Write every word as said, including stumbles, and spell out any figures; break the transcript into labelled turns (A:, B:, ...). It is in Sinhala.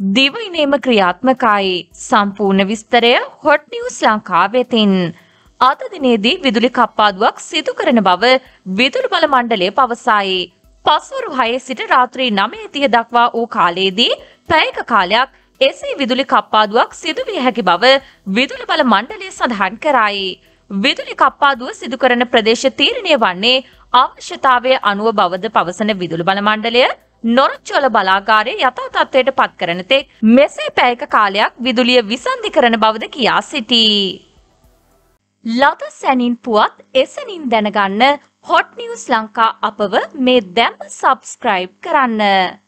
A: දිවයිනේම ක්‍රියාත්මකයි. සම්පූර්ණ විස්තරය හොට් නිවුස් ලංකාව වෙතින්. අද දිනේදී විදුලි කප්පාදුවක් සිදු කරන බව විදුලි බල මණ්ඩලය පවසයි. පස්වරු හයේ සිට රාත්‍රී නවය තිහ දක්වා වූ කාලයේදී පැයක කාලයක් එසේ විදුලි කප්පාදුවක් සිදු විය හැකි බව විදුලි බල මණ්ඩලය සඳහන් කරයි. විදුලි කප්පාදුව සිදු කරන ප්‍රදේශ තීරණය වන්නේ අවශ්‍යතාවය අනුව බවද පවසන විදුලි බල මණ්ඩලය නොරොච්චෝල බලාගාරය යථා තත්ත්වයට පත් කරන තෙක් මෙසේ පැයක කාලයක් විදුලිය විසන්ධි කරන බවද කියා සිටී. ලද සැනින් පුවත් එසැනින් දැනගන්න හොට් නිවුස් ලංකා අපව මේ දැම්ම සබ්ස්ක්‍රයිබ් කරන්න.